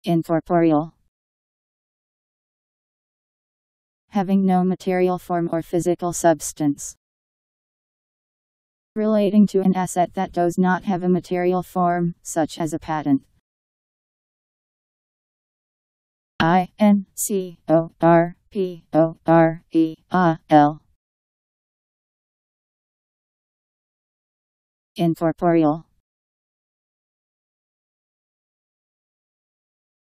Incorporeal. Having no material form or physical substance. Relating to an asset that does not have a material form, such as a patent. Incorporeal. Incorporeal.